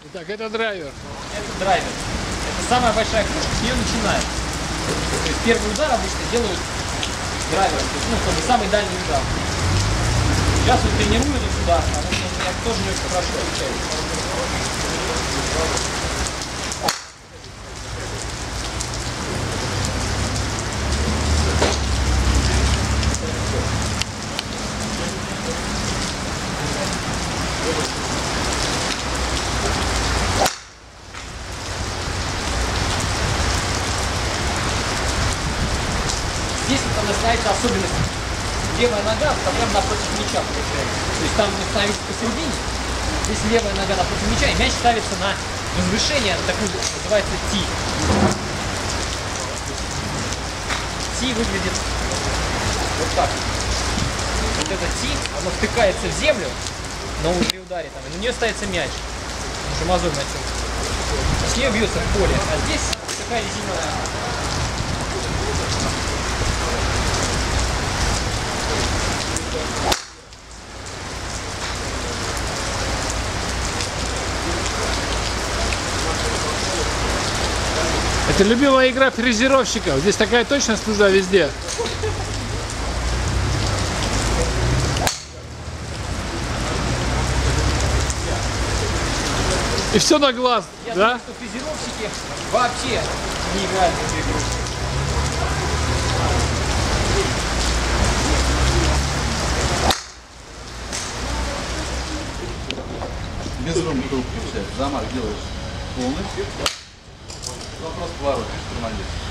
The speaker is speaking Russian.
Итак, это драйвер. Это драйвер. Это самая большая клюшка, с нее начинают. То есть первый удар обычно делают драйвером, то есть, ну, как бы самый дальний удар. Сейчас вот тренирую этот удар, потому что у меня тоже не очень хорошо получается. Здесь вот начинается особенность. Левая нога, это прям напротив мяча получается. То есть там ставится посередине, здесь левая нога напротив мяча, и мяч ставится на возвышение, на такую, называется ти. Ти выглядит вот так. Вот это ти, оно втыкается в землю, но при ударе там, и на нее ставится мяч. Уже мозоль начал. С нее бьется в поле, а здесь такая резиновая. Это любимая игра фрезеровщиков. Здесь такая точность нужна везде. И все на глаз, Я да? думаю, что фрезеровщики вообще не играют в эту игру. Без рук трубки взять. Замах делаешь полный. Вопрос поворот, тормозишь.